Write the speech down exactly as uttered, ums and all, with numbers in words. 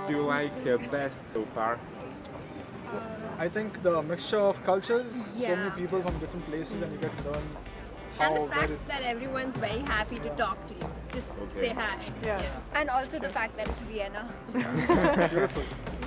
do you like uh, best so far? I think the mixture of cultures, Yeah. so many people from different places, and you get to learn how And the fact very- that everyone's very happy to talk to you. Just Okay. say hi. Yeah. And also the fact that it's Vienna. beautiful.